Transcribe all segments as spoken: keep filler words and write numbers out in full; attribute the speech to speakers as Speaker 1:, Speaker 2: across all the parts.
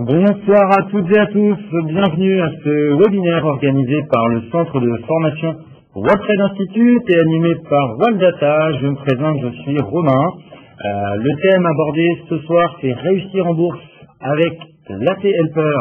Speaker 1: Bonsoir à toutes et à tous, bienvenue à ce webinaire organisé par le Centre de formation World Trade Institute et animé par WorldData. Je me présente, je suis Romain. Euh, le thème abordé ce soir, c'est réussir en bourse avec l'A T Helper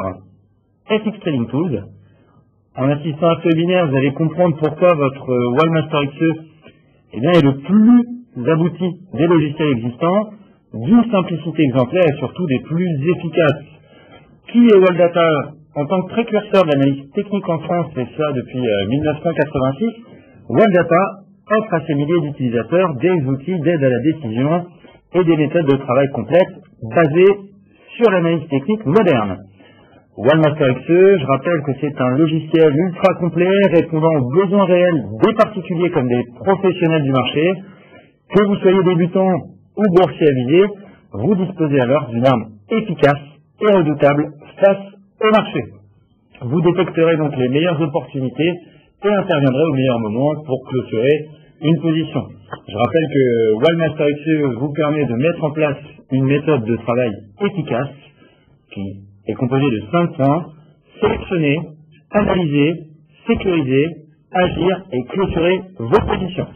Speaker 1: F X Trading Tools. En assistant à ce webinaire, vous allez comprendre pourquoi votre Wildmaster X E eh bien, est le plus abouti des logiciels existants, d'une simplicité exemplaire et surtout des plus efficaces. Qui est WorldData? En tant que précurseur de l'analyse technique en France, et ça depuis euh, mille neuf cent quatre-vingt-six, WorldData offre à ses milliers d'utilisateurs des outils d'aide à la décision et des méthodes de travail complètes basées sur l'analyse technique moderne. Wildmaster X E, je rappelle que c'est un logiciel ultra complet répondant aux besoins réels des particuliers comme des professionnels du marché. Que vous soyez débutant ou boursier avisé, vous disposez alors d'une arme efficace et redoutable face au marché. Vous détecterez donc les meilleures opportunités et interviendrez au meilleur moment pour clôturer une position. Je rappelle que Wildmaster X E vous permet de mettre en place une méthode de travail efficace qui est composée de cinq points: sélectionner, analyser, sécuriser, agir et clôturer vos positions.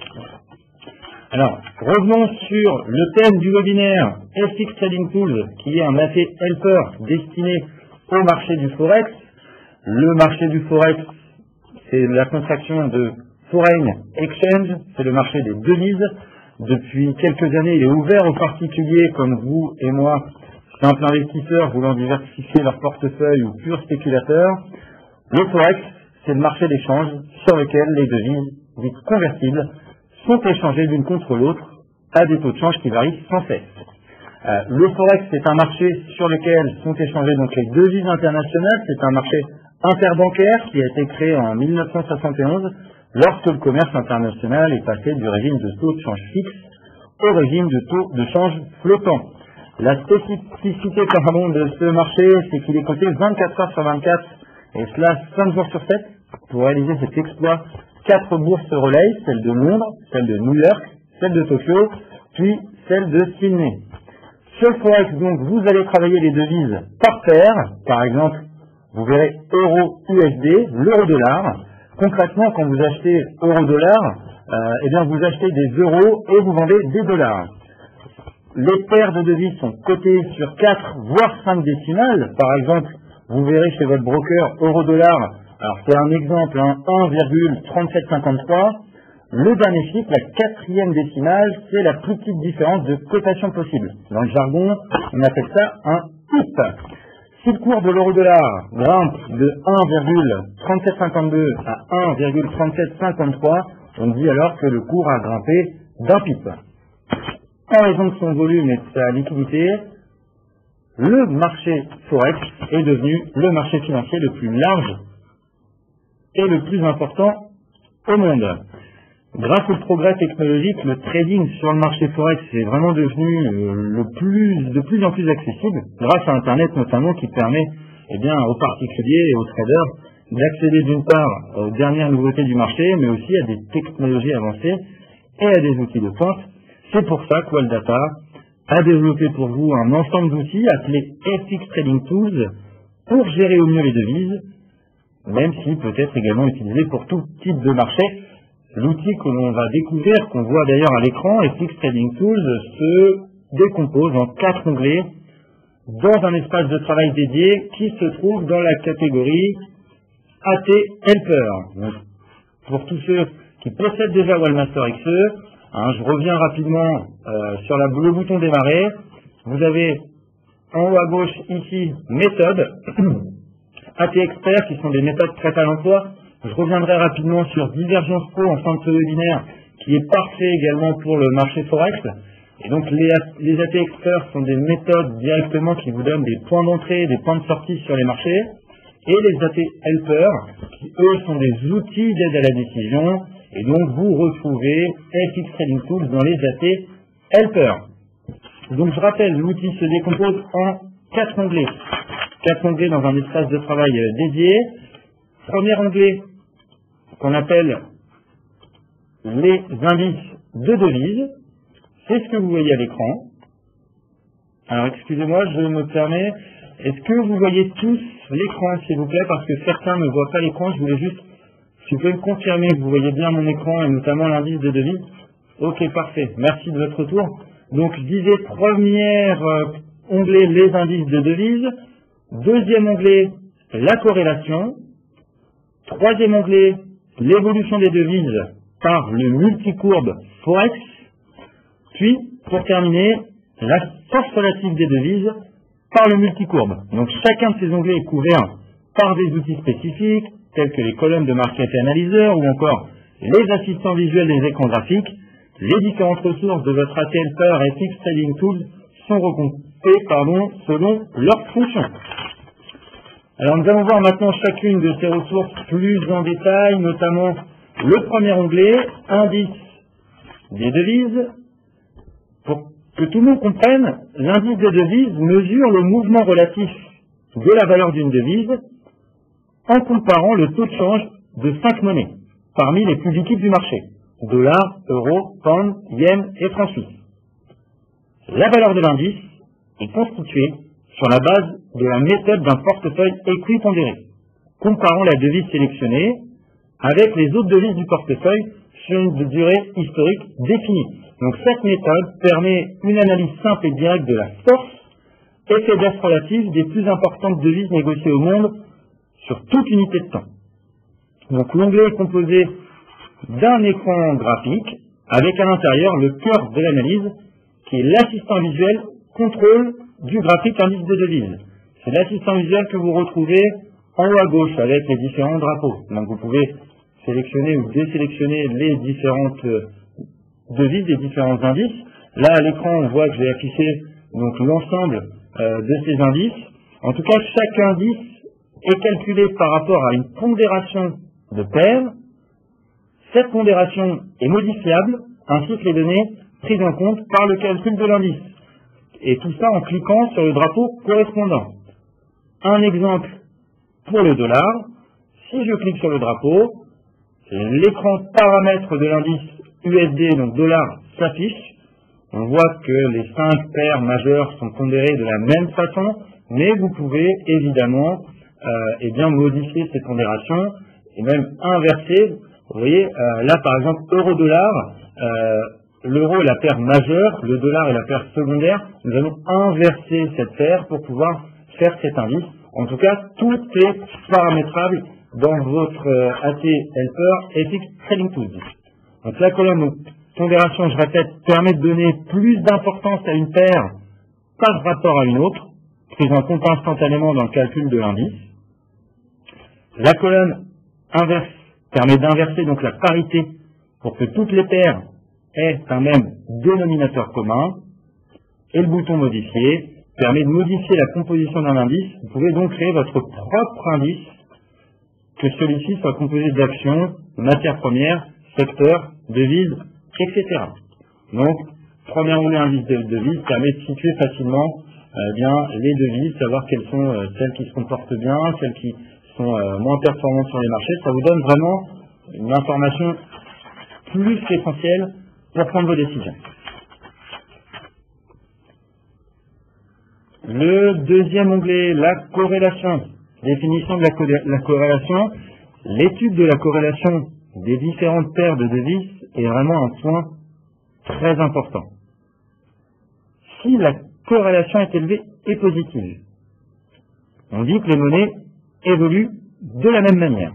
Speaker 1: Alors, revenons sur le thème du webinaire F X Trading Tools, qui est un A T Helper destiné au marché du Forex. Le marché du Forex, c'est la contraction de Foreign Exchange, c'est le marché des devises. Depuis quelques années, il est ouvert aux particuliers comme vous et moi, simples investisseurs voulant diversifier leur portefeuille ou purs spéculateurs. Le Forex, c'est le marché d'échange sur lequel les devises dites convertibles sont échangées l'une contre l'autre à des taux de change qui varient sans cesse. Euh, le Forex, c'est un marché sur lequel sont échangées donc les devises internationales. C'est un marché interbancaire qui a été créé en mille neuf cent soixante et onze lorsque le commerce international est passé du régime de taux de change fixe au régime de taux de change flottant. La spécificité pardon, de ce marché, c'est qu'il est coté vingt-quatre heures sur vingt-quatre et cela cinq jours sur sept. Pour réaliser cet exploit, quatre bourses relayent, celle de Londres, celle de New York, celle de Tokyo, puis celle de Sydney. Sur le Forex, donc, vous allez travailler les devises par paire. Par exemple, vous verrez euro-U S D, l'euro-dollar. Concrètement, quand vous achetez euro-dollar, euh, eh bien, vous achetez des euros et vous vendez des dollars. Les paires de devises sont cotées sur quatre, voire cinq décimales. Par exemple, vous verrez chez votre broker euro-dollar, alors c'est un exemple, hein, un virgule trente-sept cinquante-trois. Le dernier chiffre, la quatrième décimale, c'est la plus petite différence de cotation possible. Dans le jargon, on appelle ça un pip. Si le cours de l'euro-dollar grimpe de un virgule trente-sept cinquante-deux à un virgule trente-sept cinquante-trois, on dit alors que le cours a grimpé d'un pip. En raison de son volume et de sa liquidité, le marché Forex est devenu le marché financier le plus large et le plus important au monde. Grâce au progrès technologique, le trading sur le marché Forex est vraiment devenu euh, le plus, de plus en plus accessible, grâce à Internet notamment, qui permet eh bien, aux particuliers et aux traders d'accéder d'une part aux dernières nouveautés du marché, mais aussi à des technologies avancées et à des outils de pointe. C'est pour ça que WorldData a développé pour vous un ensemble d'outils appelé F X Trading Tools pour gérer au mieux les devises, même si peut être également utilisé pour tout type de marché. L'outil que l'on va découvrir, qu'on voit d'ailleurs à l'écran, F X Trading Tools, se décompose en quatre onglets dans un espace de travail dédié qui se trouve dans la catégorie A T Helper. Donc, pour tous ceux qui possèdent déjà Wildmaster X E, hein, je reviens rapidement euh, sur la, le bouton démarrer. Vous avez en haut à gauche ici méthode, A T Expert qui sont des méthodes prêtes à l'emploi. Je reviendrai rapidement sur Divergence Pro en fin de ce webinaire, qui est parfait également pour le marché Forex. Et donc les, les A T Experts sont des méthodes directement qui vous donnent des points d'entrée et des points de sortie sur les marchés. Et les A T Helpers, qui eux sont des outils d'aide à la décision. Et donc vous retrouvez F X Trading Tools dans les A T Helpers. Donc je rappelle, l'outil se décompose en quatre onglets. Quatre onglets dans un espace de travail dédié. Premier onglet qu'on appelle les indices de devises. C'est ce que vous voyez à l'écran. Alors excusez-moi, je me permets, Est-ce que vous voyez tous l'écran, s'il vous plaît, parce que certains ne voient pas l'écran. Je voulais juste, si vous pouvez me confirmer que vous voyez bien mon écran et notamment l'indice de devise. Ok, parfait. Merci de votre retour. Donc, je disais, premier euh, onglet, les indices de devise. Deuxième onglet, la corrélation. Troisième onglet, l'évolution des devises par le multicourbe Forex. Puis, pour terminer, la force relative des devises par le multicourbe. Donc, chacun de ces onglets est couvert par des outils spécifiques, tels que les colonnes de Market Analyzer ou encore les assistants visuels des écrans graphiques. Les différentes ressources de votre A T L Power F X Trading Tools sont regroupées pardon, selon leurs fonctions. Alors nous allons voir maintenant chacune de ces ressources plus en détail, notamment le premier onglet, indice des devises. Pour que tout le monde comprenne, l'indice des devises mesure le mouvement relatif de la valeur d'une devise en comparant le taux de change de cinq monnaies parmi les plus liquides du marché. Dollar, euro, pound, yen et franc suisse. La valeur de l'indice est constituée sur la base de la méthode d'un portefeuille équipondéré, comparant la devise sélectionnée avec les autres devises du portefeuille sur une durée historique définie. Donc cette méthode permet une analyse simple et directe de la force et faiblesse relative des plus importantes devises négociées au monde sur toute unité de temps. Donc l'onglet est composé d'un écran graphique avec à l'intérieur le cœur de l'analyse qui est l'assistant visuel contrôle du graphique indice de devise. C'est l'assistant visuel que vous retrouvez en haut à gauche avec les différents drapeaux. Donc vous pouvez sélectionner ou désélectionner les différentes devises, les différents indices. Là à l'écran on voit que j'ai affiché donc l'ensemble euh, de ces indices. En tout cas chaque indice est calculé par rapport à une pondération de paires. Cette pondération est modifiable, ainsi que les données prises en compte par le calcul de l'indice. Et tout ça en cliquant sur le drapeau correspondant. Un exemple pour le dollar. Si je clique sur le drapeau, l'écran paramètres de l'indice U S D, donc dollar, s'affiche. On voit que les cinq paires majeures sont pondérées de la même façon, mais vous pouvez évidemment euh, eh bien, modifier ces pondérations et même inverser. Vous voyez, euh, là par exemple, euro-dollar, euh, l'euro est la paire majeure, le dollar est la paire secondaire. Nous allons inverser cette paire pour pouvoir faire cet indice. En tout cas, tout est paramétrable dans votre euh, A T L Power F X Trading Tools. Donc la colonne donc, pondération, je répète, permet de donner plus d'importance à une paire par rapport à une autre, prise en compte instantanément dans le calcul de l'indice. La colonne inverse permet d'inverser donc la parité pour que toutes les paires aient un même dénominateur commun. Et le bouton modifier permet de modifier la composition d'un indice. Vous pouvez donc créer votre propre indice, que celui-ci soit composé d'actions, matières premières, secteurs, devises, et cetera. Donc, premier onglet indice de devises permet de situer facilement euh, bien, les devises, savoir quelles sont euh, celles qui se comportent bien, celles qui sont euh, moins performantes sur les marchés. Ça vous donne vraiment une information plus qu'essentielle pour prendre vos décisions. Le deuxième onglet, la corrélation. Définition de la, co la corrélation. L'étude de la corrélation des différentes paires de devises est vraiment un point très important. Si la corrélation est élevée et positive, on dit que les monnaies évoluent de la même manière.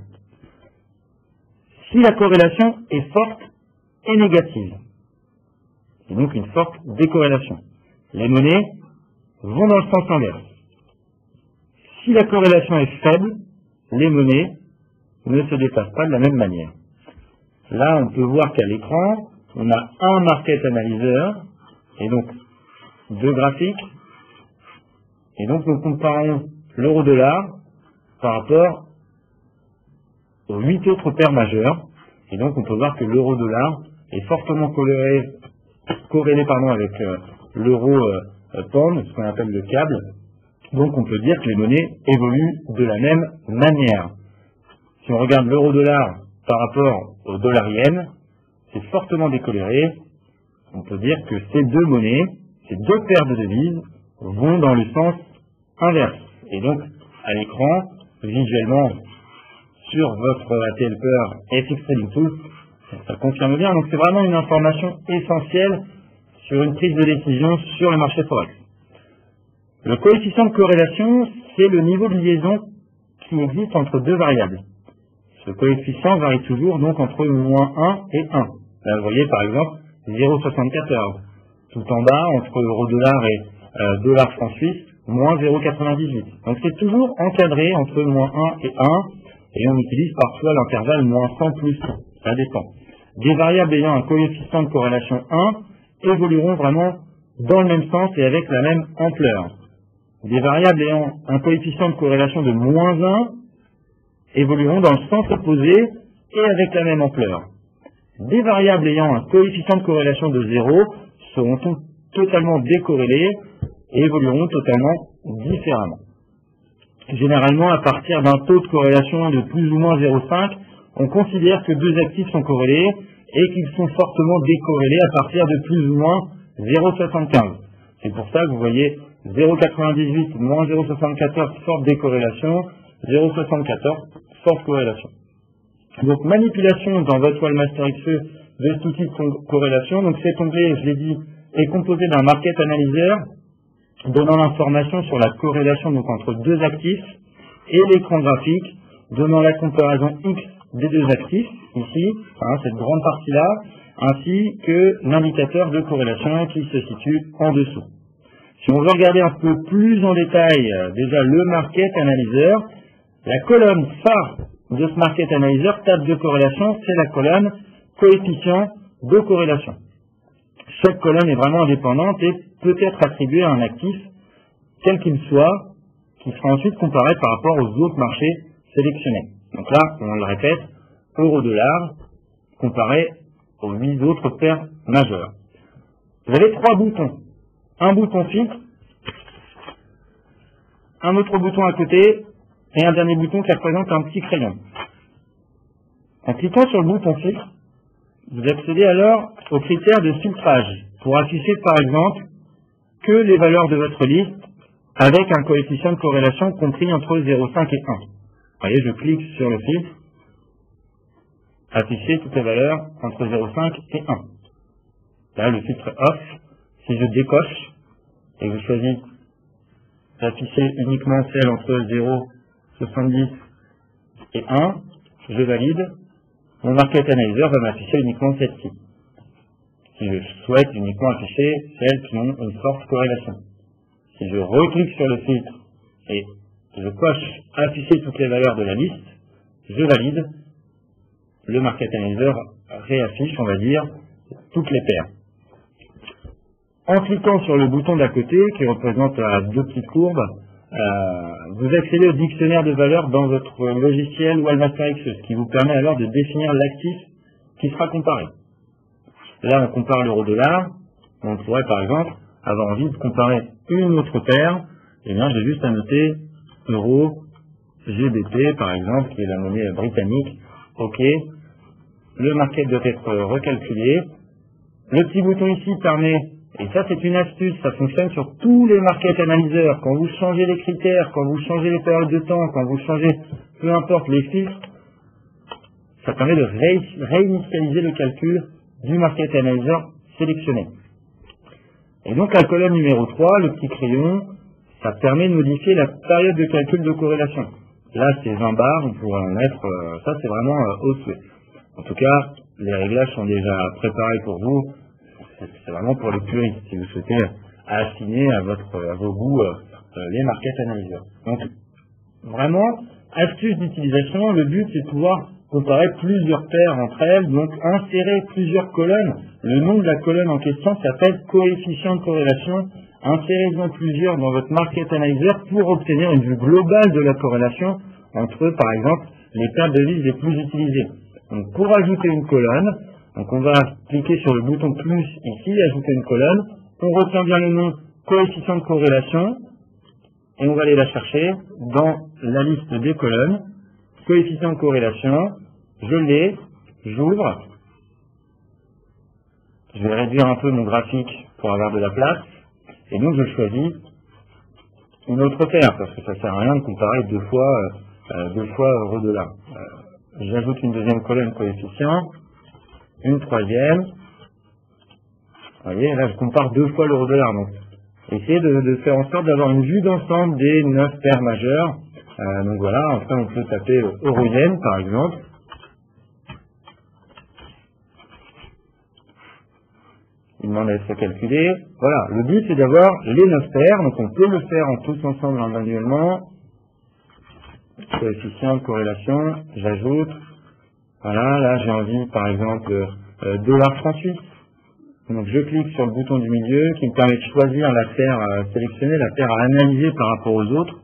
Speaker 1: Si la corrélation est forte et négative, c'est donc une forte décorrélation. Les monnaies vont dans le sens inverse. Si la corrélation est faible, les monnaies ne se déplacent pas de la même manière. Là, on peut voir qu'à l'écran, on a un market analyzer, et donc deux graphiques, et donc nous comparons l'euro-dollar par rapport aux huit autres paires majeures, et donc on peut voir que l'euro-dollar est fortement corrélé, corrélé pardon, avec euh, l'euro-pound, ce qu'on appelle le câble. Donc on peut dire que les monnaies évoluent de la même manière. Si on regarde l'euro-dollar par rapport au dollar yen, c'est fortement décoloré. On peut dire que ces deux monnaies, ces deux paires de devises, vont dans le sens inverse. Et donc, à l'écran, visuellement, sur votre A T L Peur F X Trading Tool, ça confirme bien. Donc, c'est vraiment une information essentielle sur une prise de décision sur le marché Forex. Le coefficient de corrélation, c'est le niveau de liaison qui existe entre deux variables. Ce coefficient varie toujours donc entre moins un et un. Là, vous voyez par exemple zéro virgule soixante-quatorze. Tout en bas, entre euro-dollar et euh, dollar-franc suisse, moins zéro virgule quatre-vingt-dix-huit. Donc c'est toujours encadré entre moins un et un, et on utilise parfois l'intervalle moins cent plus un. Ça dépend. Des variables ayant un coefficient de corrélation un évolueront vraiment dans le même sens et avec la même ampleur. Des variables ayant un coefficient de corrélation de moins un évolueront dans le sens opposé et avec la même ampleur. Des variables ayant un coefficient de corrélation de zéro seront tout, totalement décorrélées et évolueront totalement différemment. Généralement, à partir d'un taux de corrélation de plus ou moins zéro virgule cinq, on considère que deux actifs sont corrélés et qu'ils sont fortement décorrélés à partir de plus ou moins zéro virgule soixante-quinze. C'est pour ça que vous voyez zéro virgule quatre-vingt-dix-huit moins zéro virgule soixante-quatorze forte décorrélation, zéro virgule soixante-quatorze forte corrélation. Donc manipulation dans votre Wallmaster X E de cet outil de corrélation. Donc cet onglet, je l'ai dit, est composé d'un market analyzer donnant l'information sur la corrélation donc entre deux actifs et l'écran graphique donnant la comparaison X des deux actifs, ici, hein, cette grande partie-là, ainsi que l'indicateur de corrélation qui se situe en dessous. Si on veut regarder un peu plus en détail euh, déjà le market analyzer, la colonne phare de ce market analyzer, table de corrélation, c'est la colonne coefficient de corrélation. Chaque colonne est vraiment indépendante et peut être attribuée à un actif, quel qu'il soit, qui sera ensuite comparé par rapport aux autres marchés sélectionnés. Donc là, on le répète, euro-dollar comparé aux huit autres paires majeures. Vous avez trois boutons. Un bouton filtre, un autre bouton à côté, et un dernier bouton qui représente un petit crayon. En cliquant sur le bouton filtre, vous accédez alors aux critères de filtrage pour afficher par exemple que les valeurs de votre liste avec un coefficient de corrélation compris entre zéro virgule cinq et un. Vous voyez, je clique sur le filtre, afficher toutes les valeurs entre zéro virgule cinq et un. Là, le filtre est off. Si je décoche et que je choisis d'afficher uniquement celle entre zéro virgule soixante-dix et un, je valide. Mon market analyzer va m'afficher uniquement celle-ci. Si je souhaite uniquement afficher celles qui ont une forte corrélation. Si je reclique sur le filtre et je coche afficher toutes les valeurs de la liste, je valide. Le market analyzer réaffiche, on va dire, toutes les paires. En cliquant sur le bouton d'à côté, qui représente euh, deux petites courbes, euh, vous accédez au dictionnaire de valeurs dans votre logiciel Wallmaster X E, ce qui vous permet alors de définir l'actif qui sera comparé. Là, on compare l'euro-dollar. On pourrait, par exemple, avoir envie de comparer une autre paire. Eh bien, j'ai juste à noter euro, G B P, par exemple, qui est la monnaie britannique. OK. Le market doit être recalculé. Le petit bouton ici permet, et ça c'est une astuce, ça fonctionne sur tous les market analyseurs, quand vous changez les critères, quand vous changez les périodes de temps, quand vous changez, peu importe les filtres, ça permet de ré réinitialiser le calcul du market analyzer sélectionné. Et donc la colonne numéro trois, le petit crayon, ça permet de modifier la période de calcul de corrélation. Là c'est vingt bars, on pourrait en mettre, euh, ça c'est vraiment euh, au souhait. En tout cas, les réglages sont déjà préparés pour vous. C'est vraiment pour les puristes, si vous souhaitez affiner à, votre, à vos goûts euh, les market analyzers. Donc, vraiment, astuce d'utilisation, le but c'est de pouvoir comparer plusieurs paires entre elles, donc insérer plusieurs colonnes. Le nom de la colonne en question s'appelle coefficient de corrélation. Insérez-en plusieurs dans votre market analyzer pour obtenir une vue globale de la corrélation entre, par exemple, les paires de devises les plus utilisées. Donc, pour ajouter une colonne, donc on va cliquer sur le bouton plus ici, ajouter une colonne. On retient bien le nom coefficient de corrélation et on va aller la chercher dans la liste des colonnes. Coefficient de corrélation, je l'ai, j'ouvre. Je vais réduire un peu mon graphique pour avoir de la place. Et donc je choisis une autre paire, parce que ça sert à rien de comparer deux fois, euh, deux fois euro-dollar. Euh, J'ajoute une deuxième colonne coefficient, une troisième. Vous voyez, là je compare deux fois l'euro-dollar. Donc, essayez de, de faire en sorte d'avoir une vue d'ensemble des neuf paires majeures. Euh, donc voilà, enfin on peut taper euro-yen par exemple. Il demande à être calculé. Voilà, le but c'est d'avoir les neuf paires, donc on peut le faire en tous ensemble manuellement. Coefficient de corrélation, j'ajoute. Voilà, là j'ai envie par exemple euh, dollar franc suisse. Donc je clique sur le bouton du milieu qui me permet de choisir la paire euh, sélectionnée, la paire à analyser par rapport aux autres.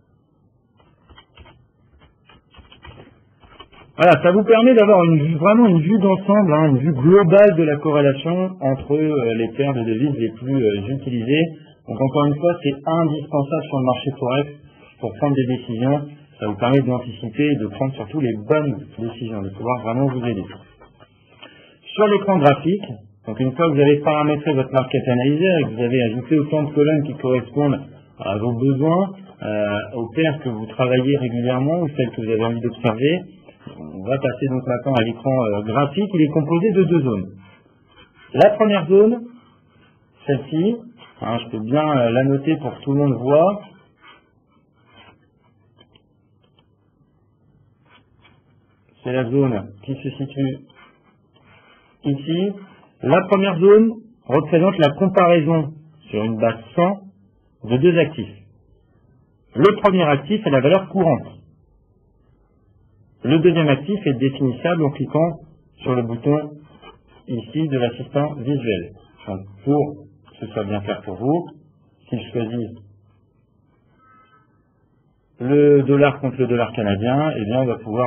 Speaker 1: Voilà, ça vous permet d'avoir une vue, vraiment une vue d'ensemble, hein, une vue globale de la corrélation entre euh, les paires de devises les plus euh, utilisées. Donc encore une fois, c'est indispensable sur le marché forex pour prendre des décisions. Ça vous permet d'anticiper et de prendre surtout les bonnes décisions, de pouvoir vraiment vous aider. Sur l'écran graphique, donc une fois que vous avez paramétré votre market analyzer et que vous avez ajouté autant de colonnes qui correspondent à vos besoins, euh, aux paires que vous travaillez régulièrement ou celles que vous avez envie d'observer, on va passer donc maintenant à l'écran euh, graphique. Il est composé de deux zones. La première zone, celle-ci, hein, je peux bien euh, la noter pour que tout le monde voit. C'est la zone qui se situe ici. La première zone représente la comparaison sur une base cent de deux actifs. Le premier actif est la valeur courante. Le deuxième actif est définissable en cliquant sur le bouton ici de l'assistant visuel. Donc pour que ce soit bien clair pour vous, si je choisis le dollar contre le dollar canadien, eh bien on va pouvoir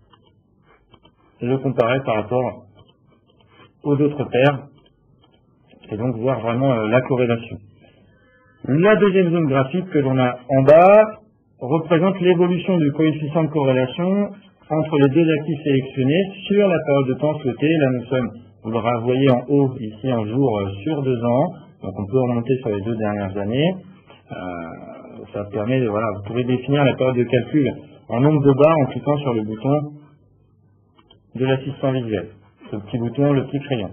Speaker 1: le comparer par rapport aux autres paires et donc voir vraiment euh, la corrélation. La deuxième zone graphique que l'on a en bas représente l'évolution du coefficient de corrélation entre les deux actifs sélectionnés sur la période de temps souhaitée. Là nous sommes, vous le voyez en haut ici en jour euh, sur deux ans, donc on peut remonter sur les deux dernières années. Euh, ça permet de, voilà, vous pouvez définir la période de calcul en nombre de barres en cliquant sur le bouton de l'assistant visuel. Le petit bouton, le petit crayon.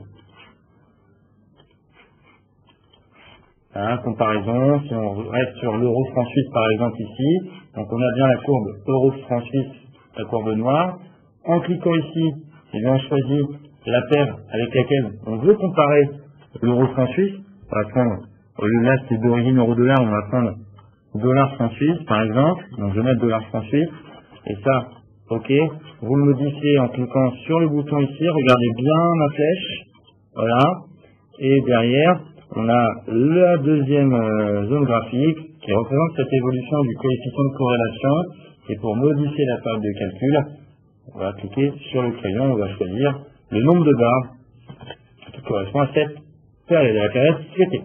Speaker 1: Hein, comparaison, si on reste sur l'euro franc suisse par exemple ici, donc on a bien la courbe euro franc suisse, la courbe noire. En cliquant ici, eh bien on choisit la paire avec laquelle on veut comparer l'euro franc suisse. On va prendre, au lieu là c'est d'origine euro-dollar, on va prendre dollar franc suisse par exemple. Donc je vais mettre dollar franc suisse, et ça, ok, vous le modifiez en cliquant sur le bouton ici, regardez bien ma flèche, voilà, et derrière, on a la deuxième euh, zone graphique qui représente cette évolution du coefficient de corrélation, et pour modifier la période de calcul, on va cliquer sur le crayon, on va choisir le nombre de barres qui correspond à cette période, à la période souhaitée.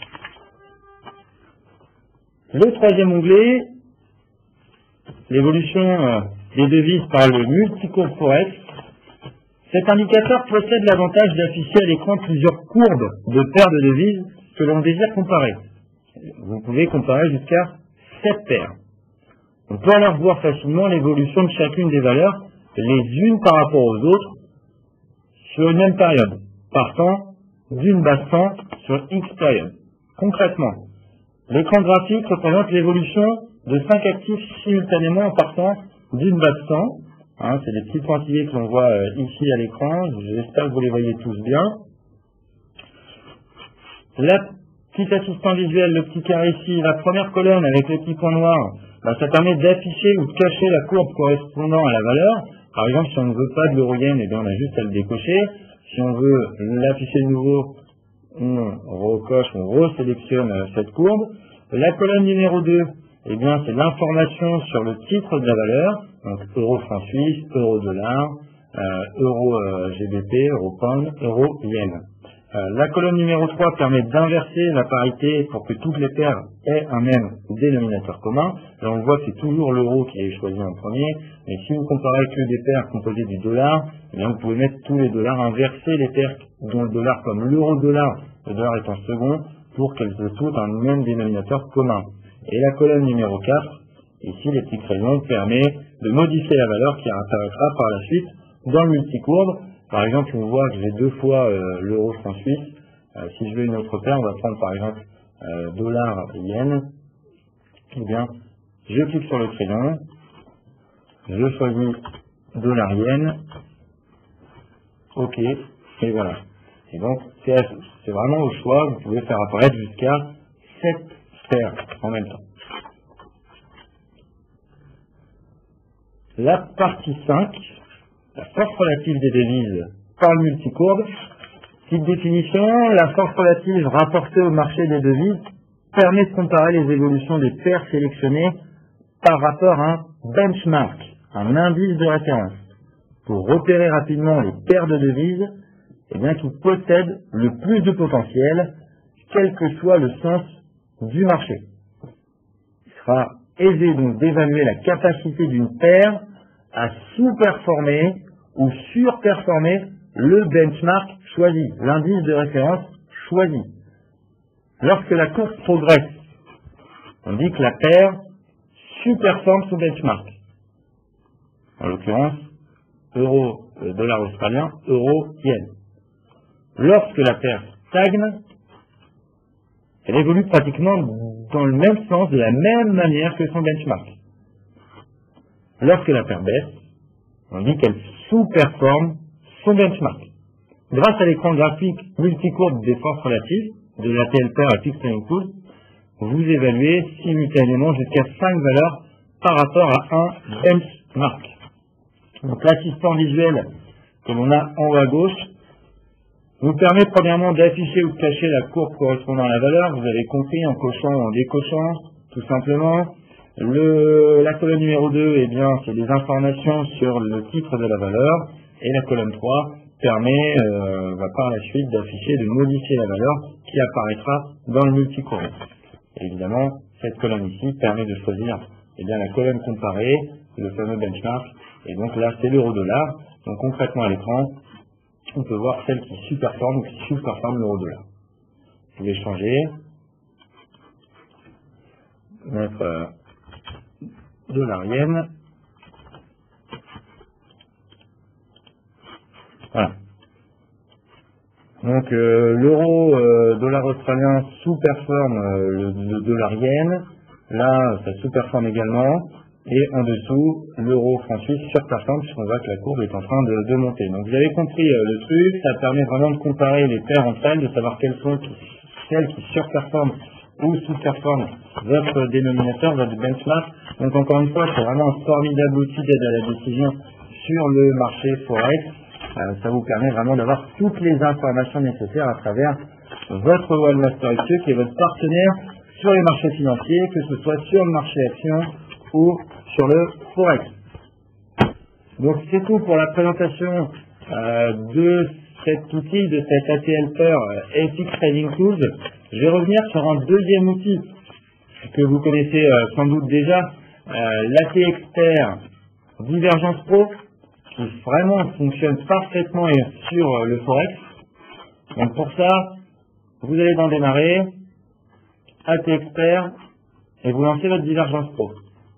Speaker 1: Le troisième onglet, l'évolution euh, des devises par le multicourbe forex. Cet indicateur possède l'avantage d'afficher à l'écran plusieurs courbes de paires de devises que l'on désire comparer. Vous pouvez comparer jusqu'à sept paires. On peut alors voir facilement l'évolution de chacune des valeurs, les unes par rapport aux autres, sur une même période, partant d'une base cent sur X période. Concrètement, l'écran graphique représente l'évolution de cinq actifs simultanément en partant d'une base cent. Hein, c'est les petits pointillés que l'on voit euh, ici à l'écran. J'espère que vous les voyez tous bien. La petite assistant visuel, le petit carré ici, la première colonne avec le petit point noir, bah, ça permet d'afficher ou de cacher la courbe correspondant à la valeur. Par exemple, si on ne veut pas de l'euro-yen, eh bien on a juste à le décocher. Si on veut l'afficher de nouveau, on recoche, on resélectionne euh, cette courbe. La colonne numéro deux, eh bien c'est l'information sur le titre de la valeur, donc euro franc suisse, euro dollar, euh, euro euh, G B P, euro pound, euro yen. Euh, la colonne numéro trois permet d'inverser la parité pour que toutes les paires aient un même dénominateur commun. Là on voit que c'est toujours l'euro qui est choisi en premier, mais si vous comparez que des paires composées du dollar, eh bien vous pouvez mettre tous les dollars, inverser les paires dont le dollar comme l'euro dollar, le dollar est en second, pour qu'elles aient toutes un même dénominateur commun. Et la colonne numéro quatre, ici les petits crayons, permet de modifier la valeur qui apparaîtra par la suite dans le multicourbe. Par exemple, on voit que j'ai deux fois euh, l'euro franc suisse. Euh, si je veux une autre paire, on va prendre par exemple euh, dollar yen. Eh bien, je clique sur le crayon, je choisis dollar yen, ok, et voilà. Et donc, c'est vraiment au choix, vous pouvez faire apparaître jusqu'à sept paires en même temps. La partie cinq, la force relative des devises par le multicourbe. Petite définition, la force relative rapportée au marché des devises permet de comparer les évolutions des paires sélectionnées par rapport à un benchmark, un indice de référence, pour repérer rapidement les paires de devises eh bien, qui possèdent le plus de potentiel, quel que soit le sens du marché. Il sera aisé donc d'évaluer la capacité d'une paire à sous-performer ou surperformer le benchmark choisi, l'indice de référence choisi. Lorsque la courbe progresse, on dit que la paire surperforme son benchmark. En l'occurrence, euro, euh, dollar australien, euro, yen. Lorsque la paire stagne, elle évolue pratiquement dans le même sens, de la même manière que son benchmark. Lorsque la paire baisse, on dit qu'elle sous-performe son benchmark. Grâce à l'écran graphique multicourbe des forces relatives, de l'A T L pair à Fixed Trading Tool, vous évaluez simultanément jusqu'à cinq valeurs par rapport à un benchmark. Donc l'assistant visuel que l'on a en haut à gauche nous permet premièrement d'afficher ou de cacher la courbe correspondant à la valeur. Vous avez compris, en cochant ou en décochant, tout simplement. Le, la colonne numéro deux, eh bien, c'est des informations sur le titre de la valeur. Et la colonne trois permet, euh, va par la suite d'afficher, de modifier la valeur qui apparaîtra dans le multicourbe. Évidemment, cette colonne ici permet de choisir eh bien, la colonne comparée, le fameux benchmark. Et donc là, c'est l'euro-dollar. Donc concrètement à l'écran, on peut voir celle qui superforme ou qui sous-performe l'euro-dollar. Vous pouvez changer, mettre euh, dollar yen. Voilà. Donc euh, l'euro euh, dollar australien sous-performe euh, le, le dollar yen. Là, ça sous-performe également. Et en dessous, l'euro franc suisse surperforme puisqu'on voit que la courbe est en train de, de monter. Donc vous avez compris euh, le truc, ça permet vraiment de comparer les paires entre elles, de savoir quelles sont qui, celles qui surperforment ou sous-performent votre dénominateur, votre benchmark. Donc encore une fois, c'est vraiment un formidable outil d'aide à la décision sur le marché Forex. Euh, ça vous permet vraiment d'avoir toutes les informations nécessaires à travers votre Wallmaster X E qui est votre partenaire sur les marchés financiers, que ce soit sur le marché action ou sur le Forex. Donc c'est tout pour la présentation euh, de cet outil, de cet A T L pair euh, F X Trading Tools. Je vais revenir sur un deuxième outil que vous connaissez euh, sans doute déjà, euh, l'A T X pair Divergence Pro, qui vraiment fonctionne parfaitement sur euh, le Forex. Donc pour ça, vous allez dans Démarrer, A T X pair, et vous lancez votre Divergence Pro.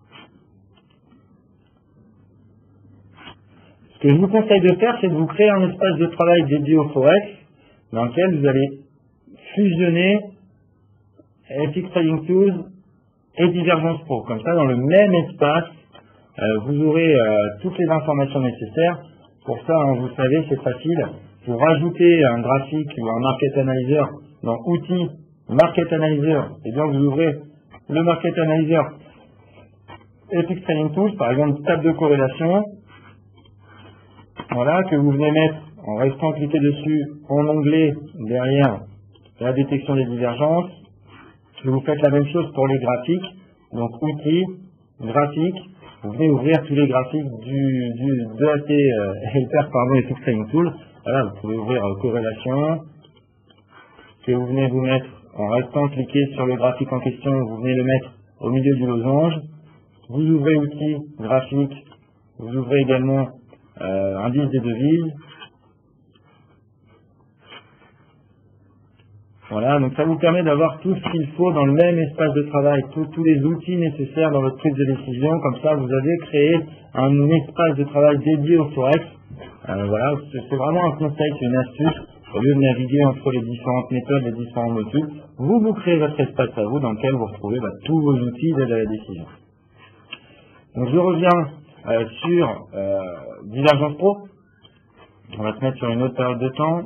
Speaker 1: Ce que je vous conseille de faire, c'est de vous créer un espace de travail dédié au Forex, dans lequel vous allez fusionner F X Trading Tools et Divergence Pro. Comme ça, dans le même espace, euh, vous aurez euh, toutes les informations nécessaires. Pour ça, hein, vous savez, c'est facile. Pour rajouter un graphique ou un Market Analyzer dans Outils, Market Analyzer, et bien vous ouvrez le Market Analyzer F X Trading Tools, par exemple, table de corrélation. Voilà, que vous venez mettre en restant cliqué dessus en onglet derrière la détection des divergences. Vous faites la même chose pour les graphiques. Donc outils, graphiques. Vous venez ouvrir tous les graphiques du, du de A T L pair pardon et F X Trading Tool. Voilà, vous pouvez ouvrir euh, corrélation. Que vous venez vous mettre en restant cliqué sur le graphique en question, vous venez le mettre au milieu du losange. Vous ouvrez outils, graphiques. Vous ouvrez également Euh, indice des devises. Voilà, donc ça vous permet d'avoir tout ce qu'il faut dans le même espace de travail, tous les outils nécessaires dans votre prise de décision. Comme ça, vous avez créé un espace de travail dédié au Forex. Euh, voilà, c'est vraiment un conseil, c'est une astuce. Au lieu de naviguer entre les différentes méthodes, les différents modules, vous vous créez votre espace à vous dans lequel vous retrouvez bah, tous vos outils d'aide à la décision. Donc je reviens euh, sur euh, Divergence Pro. On va se mettre sur une autre période de temps.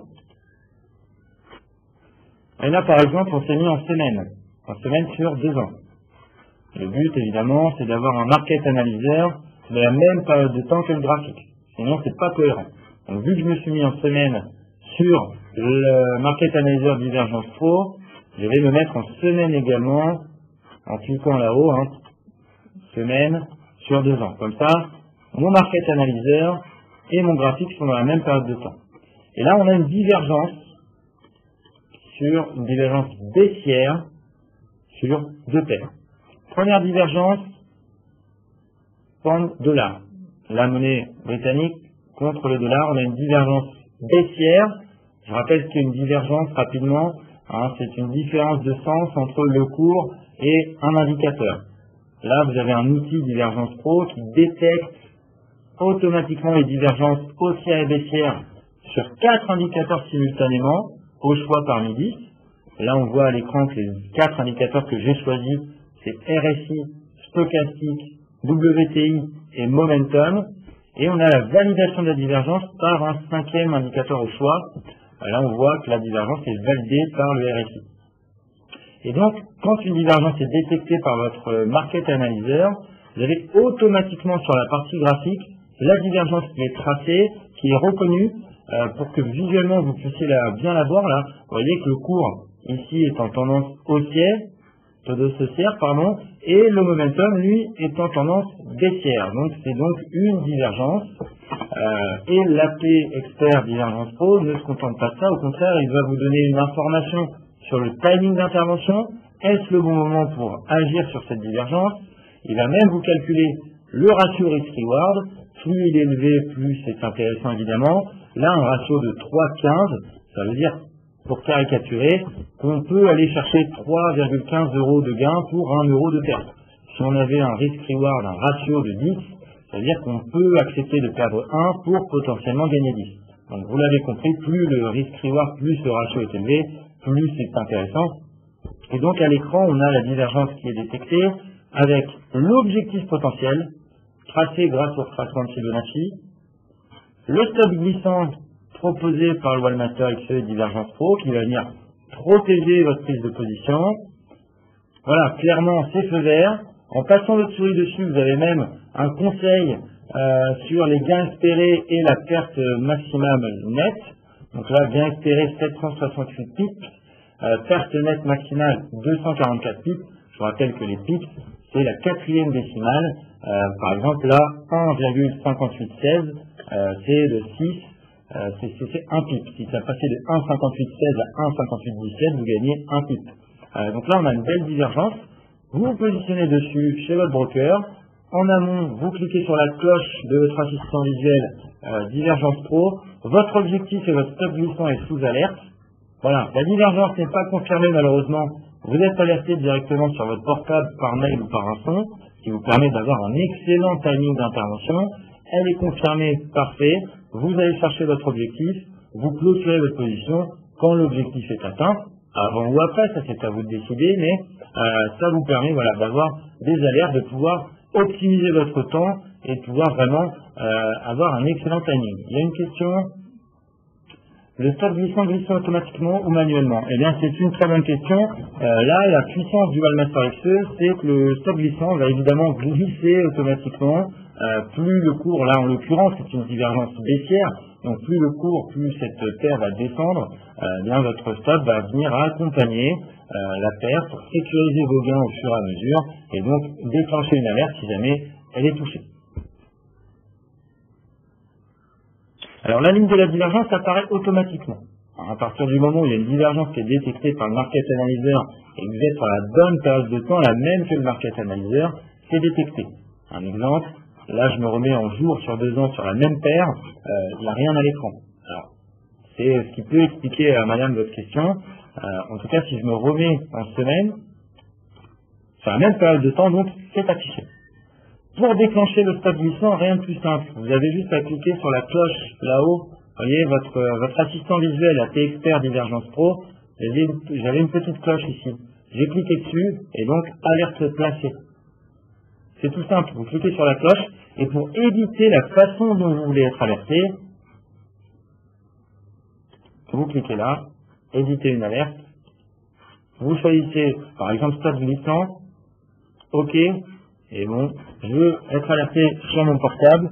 Speaker 1: Et là, par exemple, on s'est mis en semaine. En semaine sur deux ans. Le but, évidemment, c'est d'avoir un market analyzer de la même période de temps que le graphique. Sinon, c'est pas cohérent. Donc, vu que je me suis mis en semaine sur le Market Analyzer Divergence Pro, je vais me mettre en semaine également, en cliquant là-haut, hein, semaine sur deux ans. Comme ça, mon Market Analyzer et mon graphique sont dans la même période de temps. Et là, on a une divergence sur une divergence baissière sur deux paires. Première divergence, pound dollar. La monnaie britannique contre le dollar, on a une divergence baissière. Je rappelle qu'il y a une divergence rapidement, hein, c'est une différence de sens entre le cours et un indicateur. Là, vous avez un outil Divergence Pro qui détecte automatiquement les divergences haussières et baissières sur quatre indicateurs simultanément, au choix parmi dix. Là, on voit à l'écran que les quatre indicateurs que j'ai choisis, c'est R S I, stochastique, W T I et momentum. Et on a la validation de la divergence par un cinquième indicateur au choix. Là, on voit que la divergence est validée par le R S I. Et donc, quand une divergence est détectée par votre Market Analyzer, vous avez automatiquement sur la partie graphique la divergence qui est tracée, qui est reconnue, euh, pour que visuellement vous puissiez la, bien la voir. Là, vous voyez que le cours ici est en tendance haussière, haussière, pardon, et le momentum, lui, est en tendance baissière. Donc, c'est donc une divergence. Euh, et l'A P Expert Divergence Pro ne se contente pas de ça. Au contraire, il va vous donner une information sur le timing d'intervention. Est-ce le bon moment pour agir sur cette divergence? Il va même vous calculer le ratio risk-reward. Plus il est élevé, plus c'est intéressant évidemment. Là, un ratio de trois virgule quinze, ça veut dire, pour caricaturer, qu'on peut aller chercher trois virgule quinze euros de gain pour un euro de perte. Si on avait un risk-reward, un ratio de dix, ça veut dire qu'on peut accepter de perdre un pour potentiellement gagner dix. Donc vous l'avez compris, plus le risk-reward, plus le ratio est élevé, plus c'est intéressant. Et donc à l'écran, on a la divergence qui est détectée avec l'objectif potentiel, tracé grâce au retracement de Fibonacci, le stop glissant proposé par le Wallmaster X E Divergence Pro qui va venir protéger votre prise de position. Voilà, clairement c'est feu vert. En passant votre souris dessus, vous avez même un conseil euh, sur les gains espérés et la perte maximum nette. Donc là, gain espéré sept cent soixante-huit pips, euh, perte nette maximale deux cent quarante-quatre pips. Je vous rappelle que les pips, c'est la quatrième décimale. Euh, par exemple, là, un virgule cinquante-huit seize, euh, c'est le six, euh, c'est un pip. Si ça passait de un virgule cinquante-huit seize à un virgule cinquante-huit dix-sept, vous gagnez un pip. Euh, donc là, on a une belle divergence. Vous vous positionnez dessus chez votre broker. En amont, vous cliquez sur la cloche de votre assistant visuel euh, Divergence Pro. Votre objectif et votre stop glissant est sous alerte. Voilà, la divergence n'est pas confirmée malheureusement. Vous êtes alerté directement sur votre portable par mail ou par un son, ce qui vous permet d'avoir un excellent timing d'intervention. Elle est confirmée, parfait. Vous allez chercher votre objectif, vous clôturez votre position quand l'objectif est atteint. Avant ou après, ça c'est à vous de décider, mais euh, ça vous permet voilà, d'avoir des alertes, de pouvoir optimiser votre temps et de pouvoir vraiment euh, avoir un excellent timing. Il y a une question. Le stop glissant glissant automatiquement ou manuellement? Eh bien, c'est une très bonne question. Euh, là, la puissance du Wallmaster X E, c'est que le stop glissant va évidemment glisser automatiquement. Euh, plus le cours, là en l'occurrence, c'est une divergence baissière, donc plus le cours, plus cette paire va descendre, euh, bien votre stop va venir accompagner euh, la paire pour sécuriser vos gains au fur et à mesure et donc déclencher une alerte si jamais elle est touchée. Alors la ligne de la divergence apparaît automatiquement. Alors, à partir du moment où il y a une divergence qui est détectée par le Market Analyzer et que vous êtes sur la bonne période de temps, la même que le Market Analyzer, c'est détecté. Un exemple, là je me remets en jour sur deux ans sur la même paire, euh, il n'y a rien à l'écran. Alors, c'est ce qui peut expliquer à madame votre question. euh, en tout cas si je me remets en semaine, sur la même période de temps, donc c'est affiché. Pour déclencher le stop glissant, rien de plus simple. Vous avez juste à cliquer sur la cloche là-haut. Vous voyez, votre, euh, votre assistant visuel, la T-Expert Divergence Pro, j'avais une petite cloche ici. J'ai cliqué dessus et donc alerte placée. C'est tout simple, vous cliquez sur la cloche et pour éditer la façon dont vous voulez être alerté, vous cliquez là, éditer une alerte, vous choisissez par exemple stop glissant, OK, et bon, je veux être alerté sur mon portable.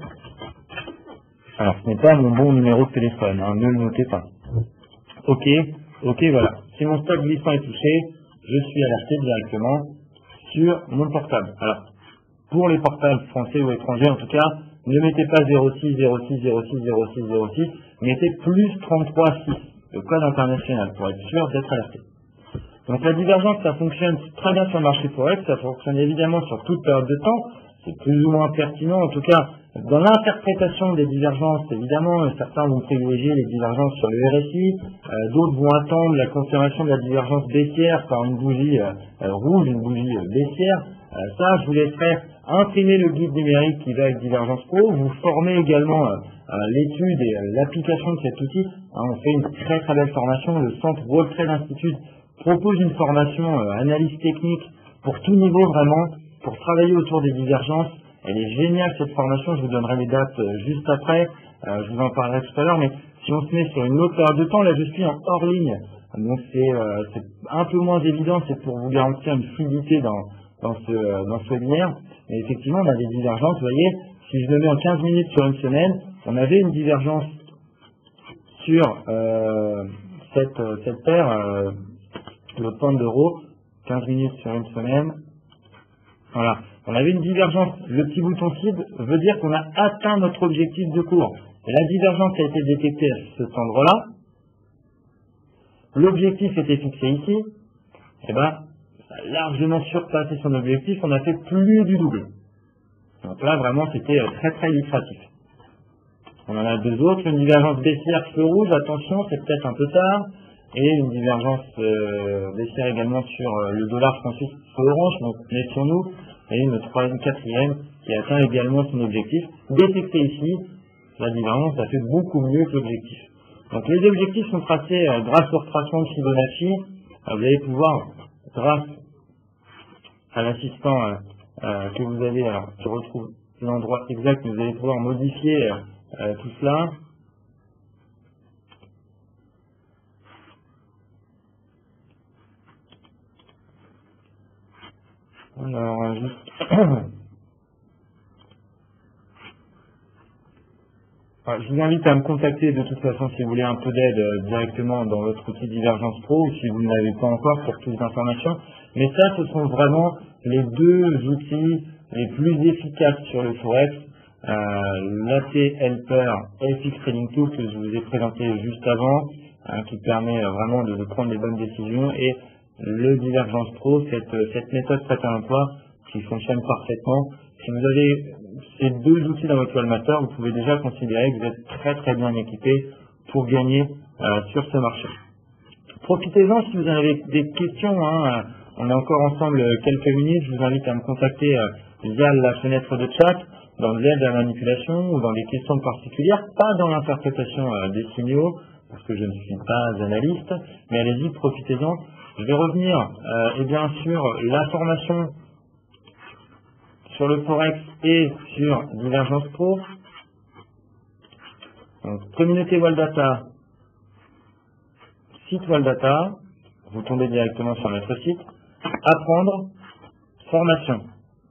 Speaker 1: Alors ce n'est pas mon bon numéro de téléphone, hein, ne le notez pas. OK, OK, voilà. Si mon stop glissant est touché, je suis alerté directement sur mon portable. Alors, pour les portables français ou étrangers, en tout cas, ne mettez pas zéro six zéro six zéro six zéro six zéro six, mettez plus trente-trois six, le code international, pour être sûr d'être alerté. Donc la divergence, ça fonctionne très bien sur le marché Forex, ça fonctionne évidemment sur toute période de temps, c'est plus ou moins pertinent, en tout cas, dans l'interprétation des divergences, évidemment, certains vont privilégier les divergences sur le R S I, euh, d'autres vont attendre la confirmation de la divergence baissière par une bougie euh, rouge, une bougie euh, baissière. Euh, ça, je vous laisserai imprimer le guide numérique qui va avec Divergence Pro, vous formez également euh, euh, l'étude et euh, l'application de cet outil. Hein, on fait une très très belle formation, le centre World Trade Institute propose une formation euh, analyse technique pour tout niveau vraiment, pour travailler autour des divergences. Elle est géniale cette formation, je vous donnerai les dates euh, juste après, euh, je vous en parlerai tout à l'heure, mais si on se met sur une autre période de temps, là je suis en hors ligne, donc c'est euh, un peu moins évident, c'est pour vous garantir une fluidité dans, dans, ce, euh, dans ce webinaire, mais effectivement on a des divergences, vous voyez, si je me mets en quinze minutes sur une semaine, on avait une divergence sur euh, cette, euh, cette paire, euh, le point d'euros, quinze minutes sur une semaine, voilà. On avait une divergence, le petit bouton cible veut dire qu'on a atteint notre objectif de cours. Et la divergence qui a été détectée à ce endroit-là, l'objectif était fixé ici, et ben, ça a largement surpassé son objectif, on a fait plus du double. Donc là, vraiment, c'était très très lucratif. On en a deux autres, une divergence baissière feu rouge, attention, c'est peut-être un peu tard, et une divergence euh, baissière également sur euh, le dollar français feu orange, donc méfions-nous. Et une troisième, quatrième qui atteint également son objectif. Détecté ici, la divergence a fait beaucoup mieux que l'objectif. Donc les objectifs sont tracés euh, grâce au retracement de Fibonacci. Euh, vous allez pouvoir, grâce à l'assistant euh, euh, que vous avez, alors je retrouve l'endroit exact, vous allez pouvoir modifier euh, euh, tout cela. Alors, juste... Alors, je vous invite à me contacter de toute façon si vous voulez un peu d'aide euh, directement dans votre outil Divergence Pro ou si vous ne l'avez pas encore pour plus d'informations. Mais ça, ce sont vraiment les deux outils les plus efficaces sur le Forex. Euh, l'A T Helper F X Trading Tool que je vous ai présenté juste avant, hein, qui permet euh, vraiment de, de prendre les bonnes décisions, et le Divergence Pro, cette, cette méthode prête à l'emploi qui fonctionne parfaitement. Si vous avez ces deux outils dans votre Webmaster, vous pouvez déjà considérer que vous êtes très très bien équipé pour gagner euh, sur ce marché. Profitez-en si vous avez des questions, hein, on est encore ensemble quelques minutes, je vous invite à me contacter euh, via la fenêtre de chat, dans l'aide à la manipulation ou dans des questions particulières, pas dans l'interprétation euh, des signaux, parce que je ne suis pas analyste, mais allez-y, profitez-en. Je vais revenir euh, et bien sûr la formation sur le Forex et sur Divergence Pro. Donc, communauté Waldata, site Waldata, vous tombez directement sur notre site. Apprendre, formation.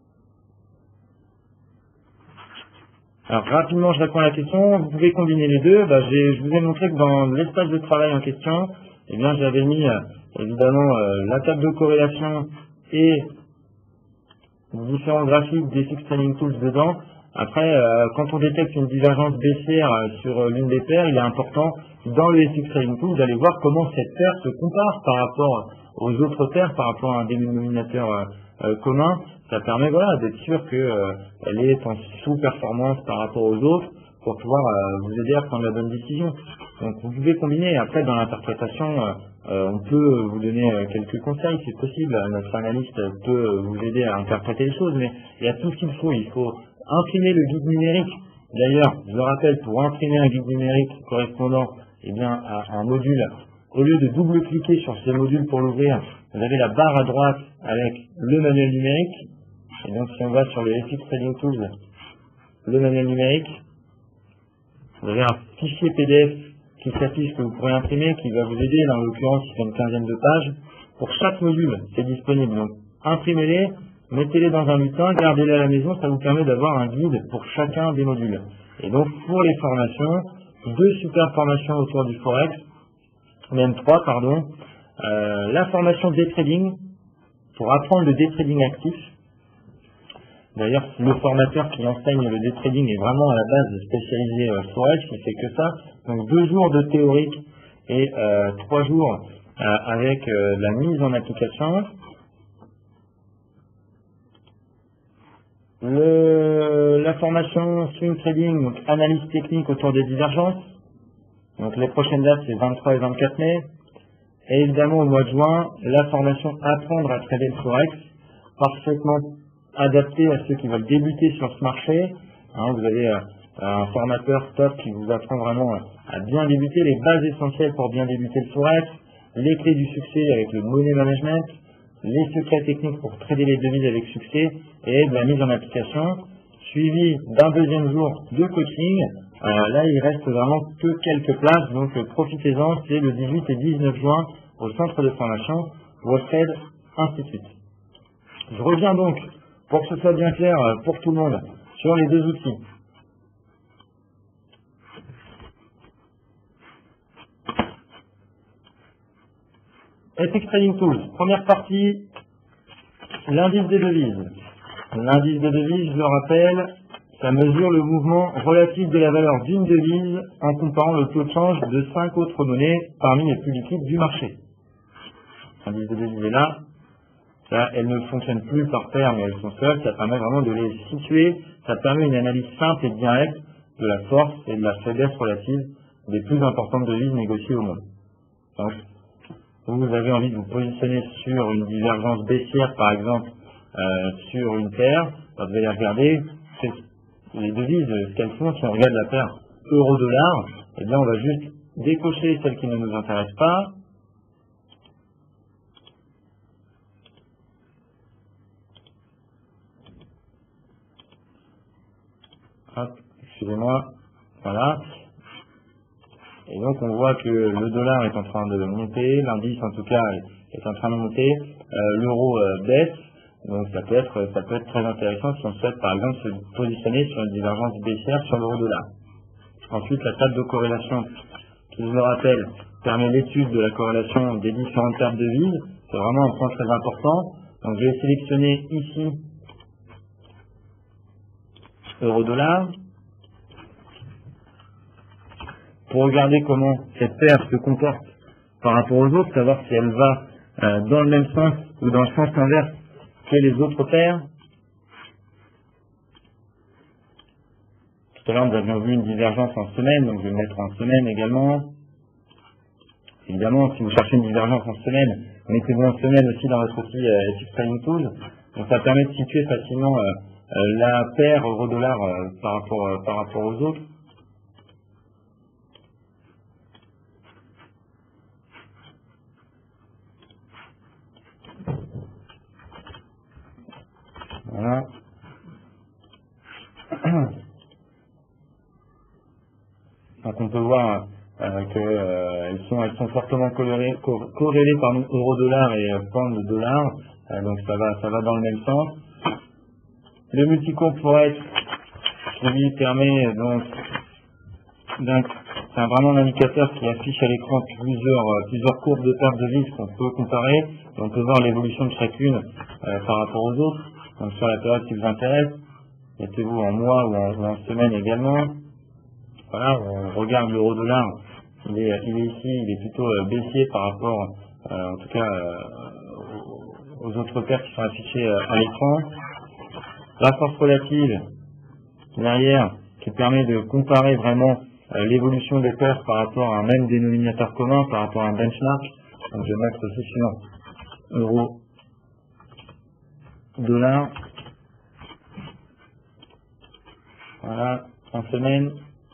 Speaker 1: Alors rapidement je réponds à la question, vous pouvez combiner les deux. Bah, je vous ai montré que dans l'espace de travail en question, eh bien j'avais mis euh, évidemment euh, la table de corrélation et différents graphiques des F X Trading Tools dedans. Après, euh, quand on détecte une divergence baissière euh, sur euh, l'une des paires, il est important dans le F X Trading Tools d'aller voir comment cette paire se compare par rapport aux autres paires, par rapport à un dénominateur euh, euh, commun. Ça permet voilà, d'être sûr qu'elle euh, est en sous-performance par rapport aux autres pour pouvoir euh, vous aider à prendre la bonne décision. Donc vous pouvez combiner. Après, dans l'interprétation, euh, Euh, on peut vous donner euh, quelques conseils, c'est possible, notre analyste peut vous aider à interpréter les choses, mais il y a tout ce qu'il faut. Il faut imprimer le guide numérique. D'ailleurs, je le rappelle, pour imprimer un guide numérique correspondant eh bien, à un module, au lieu de double-cliquer sur ce module pour l'ouvrir, vous avez la barre à droite avec le manuel numérique. Et donc si on va sur le F X Trading Tools, le manuel numérique, vous avez un fichier P D F qui s'affiche que vous pourrez imprimer, qui va vous aider, là en l'occurrence il fait une quinzaine de pages. Pour chaque module, c'est disponible. Donc imprimez-les, mettez-les dans un lutin, gardez-les à la maison, ça vous permet d'avoir un guide pour chacun des modules. Et donc pour les formations, deux super formations autour du Forex, même trois, pardon. Euh, la formation day trading, pour apprendre le day trading actif. D'ailleurs, le formateur qui enseigne le day trading est vraiment à la base spécialisé euh, Forex, qui fait que ça. Donc deux jours de théorique et euh, trois jours euh, avec euh, la mise en application. Le, la formation swing trading, donc analyse technique autour des divergences. Donc les prochaines dates c'est vingt-trois et vingt-quatre mai. Et évidemment au mois de juin, la formation apprendre à trader le Forex, parfaitement adaptée à ceux qui veulent débuter sur ce marché. Hein, vous avez euh, un formateur top qui vous apprend vraiment à bien débuter, les bases essentielles pour bien débuter le Forex, les clés du succès avec le money management, les secrets techniques pour trader les devises avec succès et de la mise en application, suivi d'un deuxième jour de coaching. Euh, là, il reste vraiment que quelques places, donc euh, profitez-en, c'est le dix-huit et dix-neuf juin au centre de formation WorldTrade Institute. Je reviens donc, pour que ce soit bien clair euh, pour tout le monde, sur les deux outils. F X Trading Tools, première partie, l'indice des devises. L'indice des devises, je le rappelle, ça mesure le mouvement relatif de la valeur d'une devise en comparant le taux de change de cinq autres monnaies parmi les plus liquides du marché. L'indice des devises est là. Là, elles ne fonctionnent plus par paire, mais elles sont seules. Ça permet vraiment de les situer. Ça permet une analyse simple et directe de la force et de la faiblesse relative des plus importantes devises négociées au monde. Donc, vous avez envie de vous positionner sur une divergence baissière, par exemple, euh, sur une paire, vous allez regarder les devises, ce qu'elles font. Si on regarde la paire euro-dollar, eh bien on va juste décocher celles qui ne nous intéressent pas. Hop, excusez-moi, voilà. Et donc on voit que le dollar est en train de monter, l'indice en tout cas est en train de monter, euh, l'euro euh, baisse, donc ça peut être ça peut être très intéressant si on souhaite par exemple se positionner sur une divergence baissière sur l'euro dollar. Ensuite la table de corrélation, qui je le rappelle, permet l'étude de la corrélation des différentes paires de devises, c'est vraiment un point très important. Donc je vais sélectionner ici euro dollar. Pour regarder comment cette paire se comporte par rapport aux autres, savoir si elle va euh, dans le même sens ou dans le sens inverse que les autres paires. Tout à l'heure, nous avions vu une divergence en semaine, donc je vais mettre en semaine également. Évidemment, si vous cherchez une divergence en semaine, mettez-vous en semaine aussi dans votre outil euh, F X Trading Tools. Donc ça permet de situer facilement euh, euh, la paire euro-dollar euh, par rapport, euh, par rapport aux autres. Voilà. Donc on peut voir euh, qu'elles euh, sont, elles sont fortement corrélées, corrélées par euro-dollar et euh, pound-dollar, euh, donc ça va, ça va dans le même sens. Le multicours Forex, qui lui permet donc, c'est vraiment un indicateur qui affiche à l'écran plusieurs, euh, plusieurs courbes de paires de devises qu'on peut comparer, et on peut voir l'évolution de chacune euh, par rapport aux autres. Donc sur la période qui vous intéresse, mettez-vous en mois ou en, ou en semaine également. Voilà, on regarde l'euro dollar, il est, il est ici, il est plutôt euh, baissier par rapport, euh, en tout cas, euh, aux autres paires qui sont affichées euh, à l'écran. La force relative, derrière, qui permet de comparer vraiment euh, l'évolution des paires par rapport à un même dénominateur commun, par rapport à un benchmark. Donc je vais mettre aussi sur euro, dollar. Voilà, en semaine.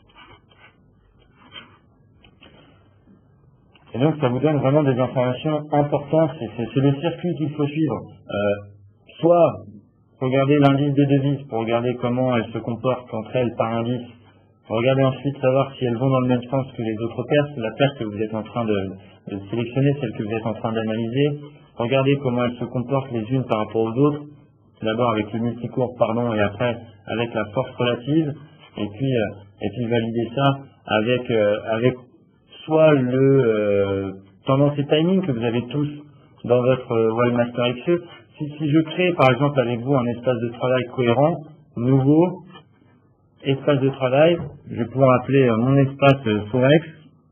Speaker 1: Et donc ça vous donne vraiment des informations importantes, c'est le circuit qu'il faut suivre. Euh, soit regarder l'indice des devises pour regarder comment elles se comportent entre elles par indice. Regardez ensuite savoir si elles vont dans le même sens que les autres paires, la paire que vous êtes en train de, de sélectionner, celle que vous êtes en train d'analyser. Regardez comment elles se comportent les unes par rapport aux autres. D'abord avec le multicours, pardon, et après avec la force relative. Et puis, euh, et puis valider ça avec, euh, avec soit le euh, tendance et timing que vous avez tous dans votre euh, Wildmaster X E. Si, si je crée par exemple avec vous un espace de travail cohérent, nouveau, espace de travail, je vais pouvoir appeler euh, mon espace euh, Forex.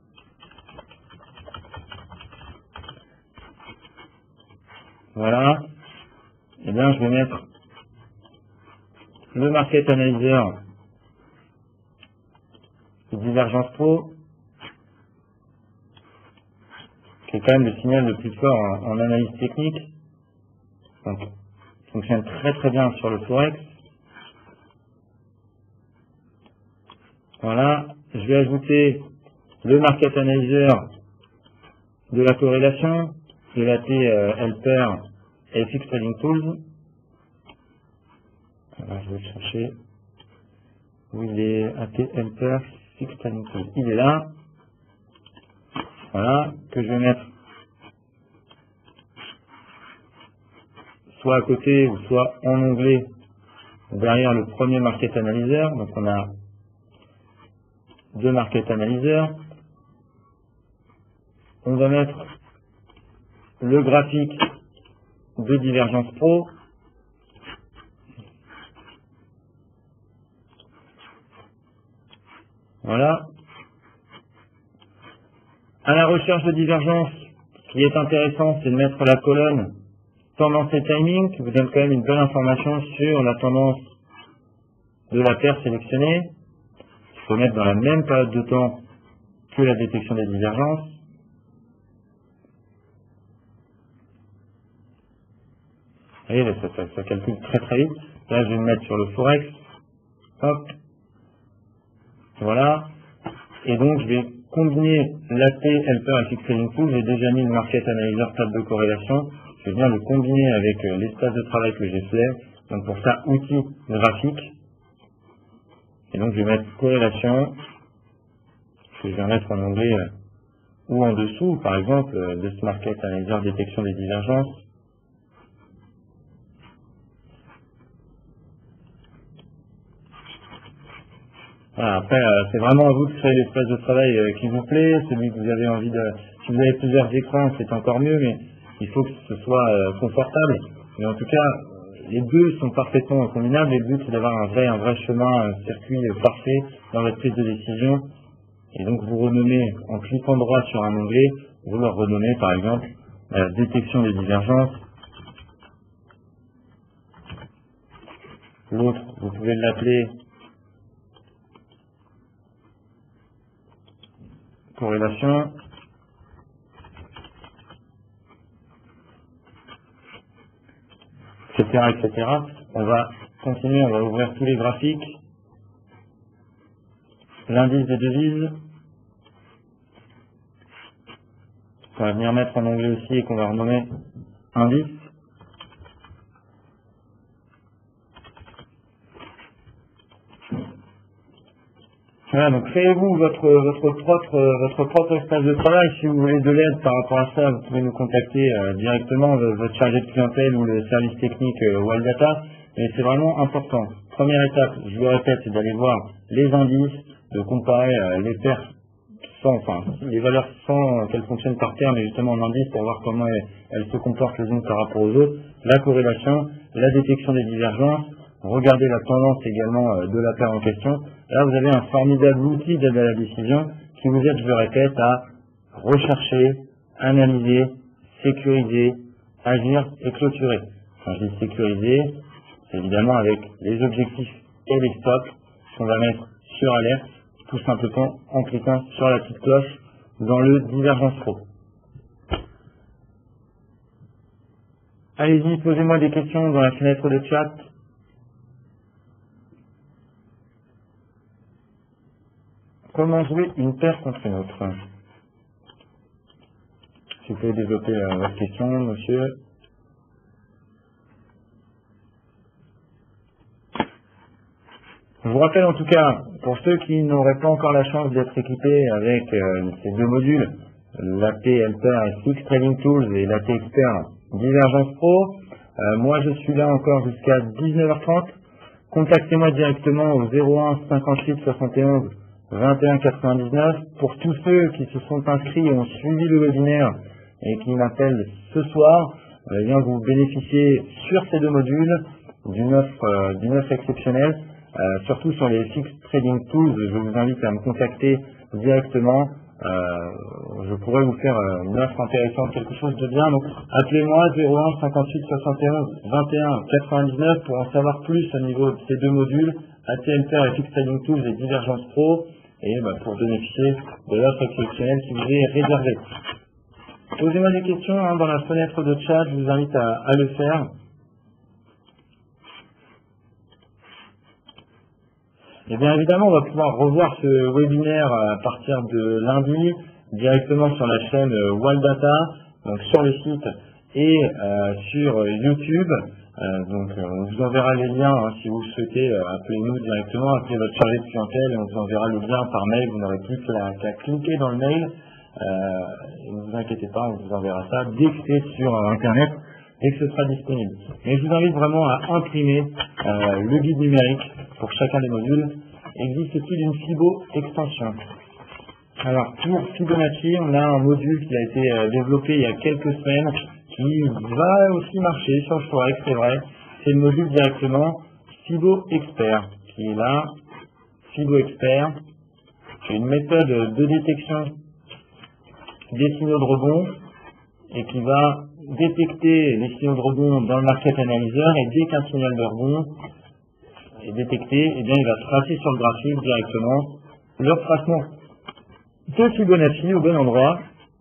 Speaker 1: Voilà. Et bien je vais mettre le Market Analyzer de Divergence Pro, qui est quand même le signal le plus fort en, en analyse technique. Donc, il fonctionne très très bien sur le Forex. Voilà. Je vais ajouter le Market Analyzer de la corrélation, de l'A T euh, Helper et F X Trading Tools. Alors, je vais le chercher. Où il est? A T Helper, F X Trading Tools. Il est là. Voilà. Que je vais mettre soit à côté ou soit en onglet derrière le premier Market Analyzer. Donc on a deux Market Analyzer. On va mettre le graphique de Divergence Pro. Voilà. À la recherche de divergence, ce qui est intéressant, c'est de mettre la colonne tendance et timing, qui vous donne quand même une belle information sur la tendance de la paire sélectionnée. Il faut mettre dans la même période de temps que la détection des divergences. Vous voyez, ça, ça, ça calcule très très vite. Là, je vais me mettre sur le Forex. Hop. Voilà. Et donc, je vais combiner l'A T Helper et F X Trading Tools. J'ai déjà mis le Market Analyzer table de corrélation. Je vais bien le combiner avec euh, l'espace de travail que j'ai fait. Donc pour ça, outil graphique. Et donc je vais mettre corrélation, que je vais mettre en onglet euh, ou en dessous, par exemple, euh, de ce Market Analyzer détection des divergences. Voilà, après, euh, c'est vraiment à vous de créer l'espace de travail euh, qui vous plaît, celui que vous avez envie de... Si vous avez plusieurs écrans, c'est encore mieux, mais il faut que ce soit euh, confortable. Mais en tout cas, les deux sont parfaitement combinables. Le but, c'est d'avoir un vrai, un vrai chemin, un circuit euh, parfait dans votre prise de décision. Et donc, vous renommez, en cliquant droit sur un onglet, vous leur renommez, par exemple, la détection des divergences. L'autre, vous pouvez l'appeler corrélation. Etc., et cetera. On va continuer, on va ouvrir tous les graphiques. L'indice des devises. On va venir mettre en onglet aussi et qu'on va renommer indice. Voilà, donc créez-vous votre, votre propre, votre propre espace de travail. Si vous voulez de l'aide par rapport à ça, vous pouvez nous contacter euh, directement, votre chargé de clientèle ou le service technique euh, Wildata. Mais c'est vraiment important. Première étape, je vous le répète, c'est d'aller voir les indices, de comparer euh, les paires sans, enfin, les valeurs sans qu'elles fonctionnent par paire, mais justement en indice pour voir comment elles, elles se comportent les unes par rapport aux autres. La corrélation, la détection des divergences. Regardez la tendance également euh, de la paire en question. Là, vous avez un formidable outil d'aide à la décision qui vous aide, je le répète, à rechercher, analyser, sécuriser, agir et clôturer. Quand je dis sécuriser, c'est évidemment avec les objectifs et les stops qu'on va mettre sur alerte, tout simplement en cliquant sur la petite cloche dans le Divergence Pro. Allez-y, posez-moi des questions dans la fenêtre de chat. Comment jouer une paire contre une autre? Si vous pouvez développer euh, votre question, monsieur. Je vous rappelle en tout cas, pour ceux qui n'auraient pas encore la chance d'être équipés avec euh, ces deux modules, l'A P Helper Fix Trading Tools et l'A P Expert Divergence Pro, euh, moi je suis là encore jusqu'à dix-neuf heures trente. Contactez-moi directement au zéro un cinquante-huit soixante et onze vingt et un quatre-vingt-dix-neuf. Pour tous ceux qui se sont inscrits et ont suivi le webinaire et qui m'appellent ce soir, eh bien vous bénéficiez sur ces deux modules d'une offre, euh, d'une offre exceptionnelle. Euh, surtout sur les Fix Trading Tools, je vous invite à me contacter directement. Euh, je pourrais vous faire euh, une offre intéressante, quelque chose de bien. Donc appelez-moi zéro un cinquante-huit soixante et onze vingt et un quatre-vingt-dix-neuf pour en savoir plus au niveau de ces deux modules, A T Helper et Fix Trading Tools et Divergence Pro, et bah, pour bénéficier de l'offre exceptionnelle qui vous est réservée. Posez-moi des questions hein, dans la fenêtre de chat, je vous invite à, à le faire. Et bien évidemment, on va pouvoir revoir ce webinaire à partir de lundi, directement sur la chaîne Waldata, donc sur le site et euh, sur YouTube. Euh, donc euh, on vous enverra les liens, hein, si vous le souhaitez, euh, appelez-nous directement, appelez votre chargé de clientèle et on vous enverra le lien par mail, vous n'aurez plus qu'à cliquer dans le mail. Euh, et ne vous inquiétez pas, on vous enverra ça dès que c'est sur euh, internet et que ce sera disponible. Mais je vous invite vraiment à imprimer euh, le guide numérique pour chacun des modules. Existe-t-il une Fibo extension? Alors pour Fibonacci, on a un module qui a été euh, développé il y a quelques semaines qui va aussi marcher sur le Forex, c'est vrai. C'est le module directement Fibo Expert qui est là. Fibo Expert, c'est une méthode de détection des signaux de rebond et qui va détecter les signaux de rebond dans le market analyzer, et dès qu'un signal de rebond est détecté, eh bien il va tracer sur le graphique directement le retracement de Fibonacci au bon endroit.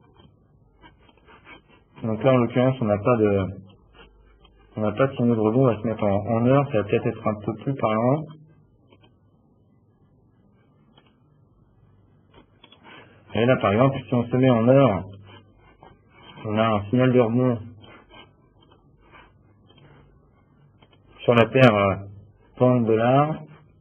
Speaker 1: Donc là en l'occurrence on n'a pas de on n'a pas de signaux de rebond, on va se mettre en, en heure, ça va peut-être être un peu plus parlant. Et là par exemple si on se met en heure, on a un signal de rebond sur la paire euh, pound dollar.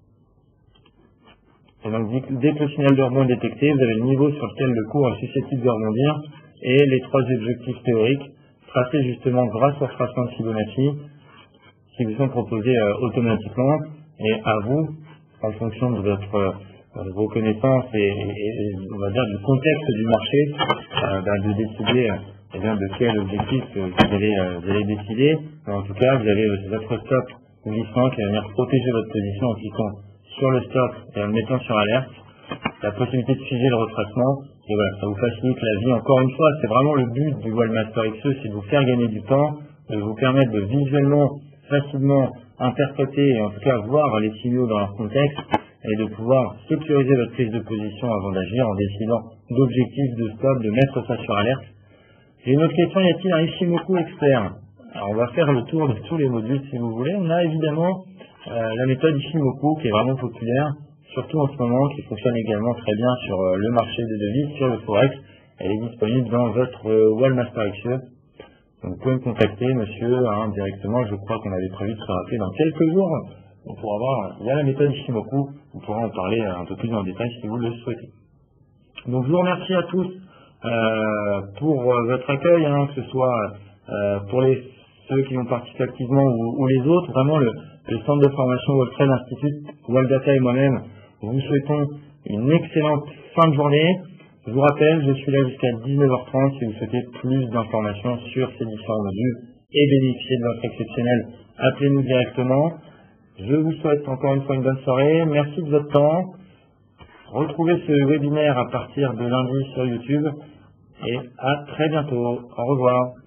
Speaker 1: Et donc dès que le signal de rebond est détecté, vous avez le niveau sur lequel le cours est susceptible de rebondir et les trois objectifs théoriques tracés justement grâce au retracement de Fibonacci qui vous sont proposés euh, automatiquement, et à vous, en fonction de votre euh, vos connaissances et, et, et on va dire du contexte du marché, euh, ben, de décider euh, eh bien, de quel objectif euh, vous, allez, euh, vous allez décider. Mais en tout cas, vous avez euh, votre stop glissant qui va venir protéger votre position en cliquant sur le stop et en le mettant sur alerte, la possibilité de figer le retracement, et voilà, ça vous facilite la vie. Encore une fois, c'est vraiment le but du Waldmaster X E, c'est de vous faire gagner du temps, de vous permettre de visuellement, facilement interpréter et en tout cas voir les signaux dans leur contexte, et de pouvoir sécuriser votre prise de position avant d'agir en décidant d'objectifs, de stop, de mettre ça sur alerte. J'ai une autre question, y a-t-il un Ichimoku expert? Alors on va faire le tour de tous les modules si vous voulez. On a évidemment euh, la méthode Ichimoku qui est vraiment populaire, surtout en ce moment, qui fonctionne également très bien sur euh, le marché des devises, sur le Forex. Elle est disponible dans votre euh, Waldmaster X E. Donc vous pouvez me contacter, monsieur, hein, directement. Je crois qu'on avait prévu de se rappeler dans quelques jours. On pourra voir, il y a la méthode Ichimoku, on pourra en parler un peu plus en détail si vous le souhaitez. Donc je vous remercie à tous euh, pour euh, votre accueil, hein, que ce soit euh, pour les, ceux qui ont participé activement ou, ou les autres. Vraiment, le, le centre de formation World Trade Institute, Waldata et moi-même, vous souhaitons une excellente fin de journée. Je vous rappelle, je suis là jusqu'à dix-neuf heures trente si vous souhaitez plus d'informations sur ces différents modules et bénéficier de l'offre exceptionnelle. Appelez-nous directement. Je vous souhaite encore une fois une bonne soirée. Merci de votre temps. Retrouvez ce webinaire à partir de lundi sur YouTube. Et à très bientôt. Au revoir.